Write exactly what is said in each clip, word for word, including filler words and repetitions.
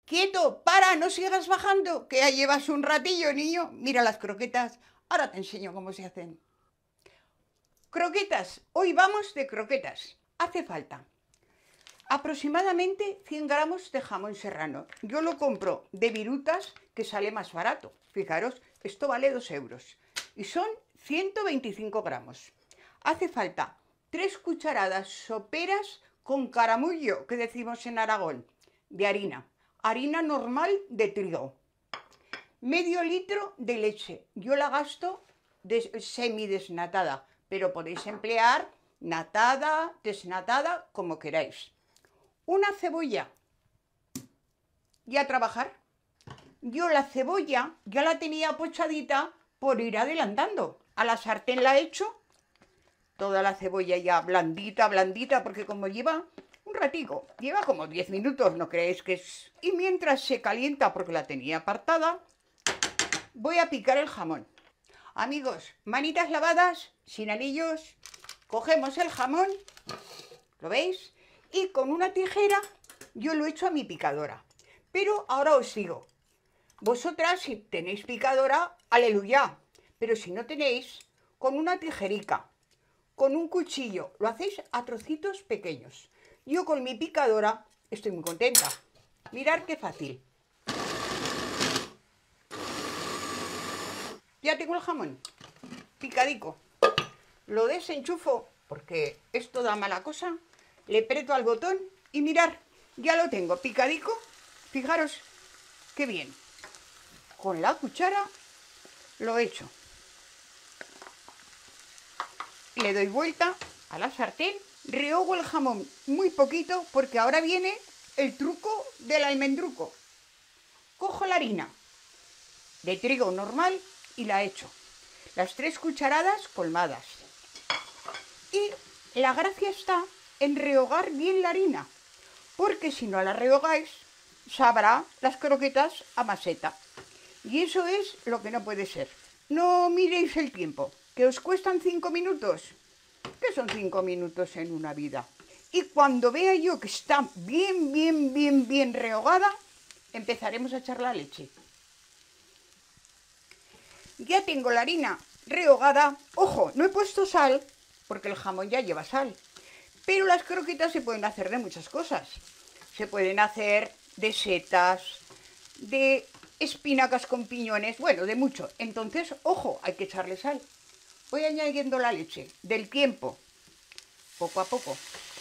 Quieto, para, no sigas bajando, que ya llevas un ratillo, niño. Mira las croquetas, ahora te enseño cómo se hacen. Croquetas, hoy vamos de croquetas. Hace falta aproximadamente cien gramos de jamón serrano. Yo lo compro de Virutas, que sale más barato. Fijaros, esto vale dos euros y son ciento veinticinco gramos. Hace falta tres cucharadas soperas con caramullo, que decimos en Aragón, de harina. Harina normal de trigo. Medio litro de leche. Yo la gasto des semidesnatada, pero podéis emplear natada, desnatada, como queráis. Una cebolla. Y a trabajar. Yo la cebolla ya la tenía pochadita por ir adelantando. A la sartén la he hecho. Toda la cebolla ya blandita, blandita, porque como lleva un ratico, lleva como diez minutos, no creéis que es... Y mientras se calienta, porque la tenía apartada, voy a picar el jamón. Amigos, manitas lavadas, sin anillos, cogemos el jamón, ¿lo veis? Y con una tijera yo lo echo a mi picadora. Pero ahora os digo, vosotras si tenéis picadora, aleluya, pero si no tenéis, con una tijerica, con un cuchillo, lo hacéis a trocitos pequeños. Yo con mi picadora estoy muy contenta. Mirad qué fácil. Ya tengo el jamón picadico. Lo desenchufo porque esto da mala cosa. Le aprieto al botón y mirad, ya lo tengo picadico. Fijaros qué bien. Con la cuchara lo echo. Le doy vuelta a la sartén. Rehogo el jamón muy poquito porque ahora viene el truco del almendruco. Cojo la harina de trigo normal y la echo. Las tres cucharadas colmadas. Y la gracia está en rehogar bien la harina, porque si no la rehogáis, sabrá las croquetas a maseta. Y eso es lo que no puede ser. No miréis el tiempo, que os cuestan cinco minutos. ¿Qué son cinco minutos en una vida? Y cuando vea yo que está bien, bien, bien, bien rehogada, empezaremos a echar la leche. Ya tengo la harina rehogada. Ojo, no he puesto sal, porque el jamón ya lleva sal. Pero las croquetas se pueden hacer de muchas cosas. Se pueden hacer de setas, de espinacas con piñones, bueno, de mucho. Entonces, ojo, hay que echarle sal. Voy añadiendo la leche del tiempo, poco a poco.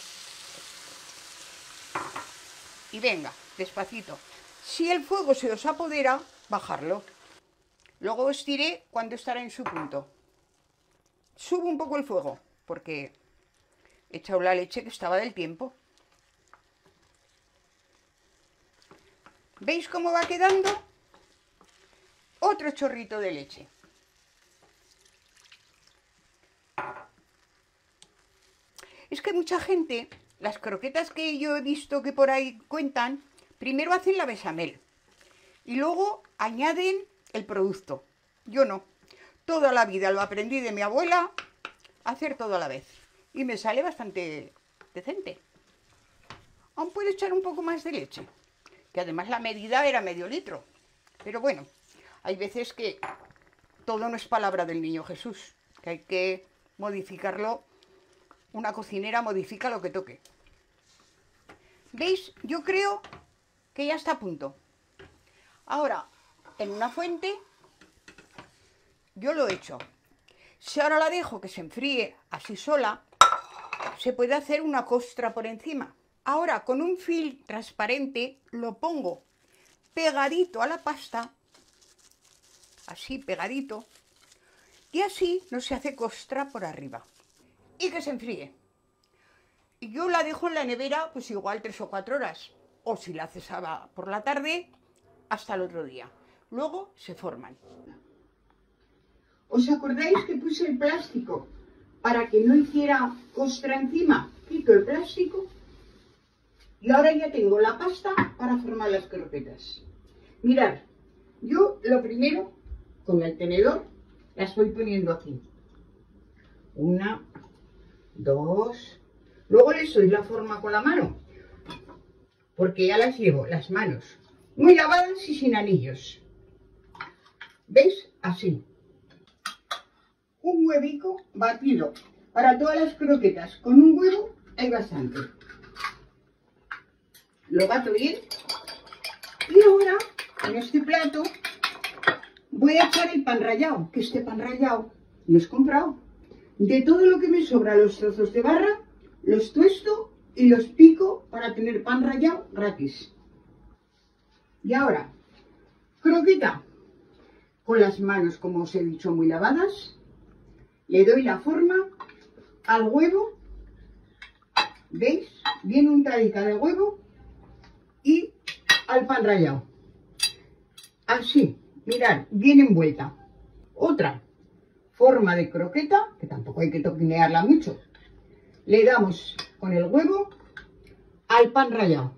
Y venga, despacito. Si el fuego se os apodera, bajarlo. Luego os diré cuándo estará en su punto. Subo un poco el fuego, porque he echado la leche que estaba del tiempo. ¿Veis cómo va quedando? Otro chorrito de leche. Es que mucha gente, las croquetas que yo he visto que por ahí cuentan, primero hacen la bechamel y luego añaden el producto. Yo no. Toda la vida lo aprendí de mi abuela, hacer todo a la vez. Y me sale bastante decente. Aún puedo echar un poco más de leche, que además la medida era medio litro. Pero bueno, hay veces que todo no es palabra del niño Jesús, que hay que modificarlo. Una cocinera modifica lo que toque. ¿Veis? Yo creo que ya está a punto. Ahora, en una fuente, yo lo he hecho. Si ahora la dejo que se enfríe así sola, se puede hacer una costra por encima. Ahora, con un film transparente, lo pongo pegadito a la pasta, así pegadito, y así no se hace costra por arriba. Y que se enfríe. Y yo la dejo en la nevera pues igual tres o cuatro horas. O si la haces por la tarde, hasta el otro día. Luego se forman. ¿Os acordáis que puse el plástico para que no hiciera costra encima? Quito el plástico y ahora ya tengo la pasta para formar las croquetas. Mirad, yo lo primero con el tenedor las voy poniendo aquí. Una, dos, luego les doy la forma con la mano, porque ya las llevo las manos muy lavadas y sin anillos. ¿Veis? Así. Un huevico batido para todas las croquetas. Con un huevo hay bastante. Lo bato bien. Y ahora, en este plato, voy a echar el pan rallado. Que este pan rallado lo he comprado. De todo lo que me sobra, los trozos de barra, los tuesto y los pico para tener pan rallado gratis. Y ahora, croqueta. Con las manos, como os he dicho, muy lavadas. Le doy la forma al huevo. ¿Veis? Bien untadica de huevo. Y al pan rallado. Así, mirad, bien envuelta. Otra forma de croqueta, que tampoco hay que toquinearla mucho. Le damos con el huevo al pan rallado.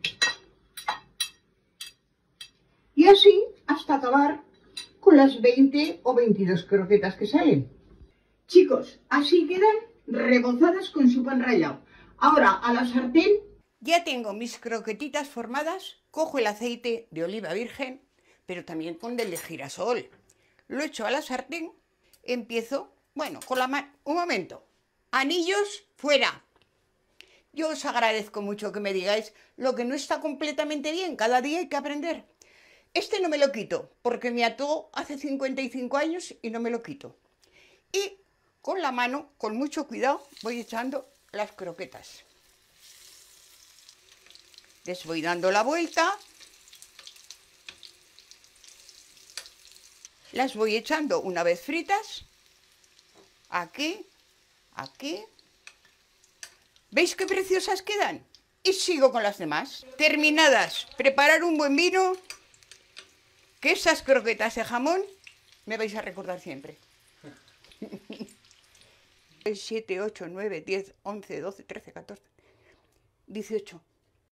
Y así hasta acabar con las veinte o veintidós croquetas que salen. Chicos, así quedan rebozadas con su pan rallado. Ahora a la sartén. Ya tengo mis croquetitas formadas. Cojo el aceite de oliva virgen, pero también con el de girasol. Lo echo a la sartén. Empiezo, bueno, con la mano. Un momento. Anillos fuera. Yo os agradezco mucho que me digáis lo que no está completamente bien. Cada día hay que aprender. Este no me lo quito, porque me ató hace cincuenta y cinco años y no me lo quito. Y con la mano, con mucho cuidado, voy echando las croquetas. Les voy dando la vuelta. Las voy echando una vez fritas. Aquí, aquí. ¿Veis qué preciosas quedan? Y sigo con las demás. Terminadas, preparar un buen vino. Que esas croquetas de jamón me vais a recordar siempre. siete, ocho, nueve, diez, once, doce, trece, catorce, dieciocho.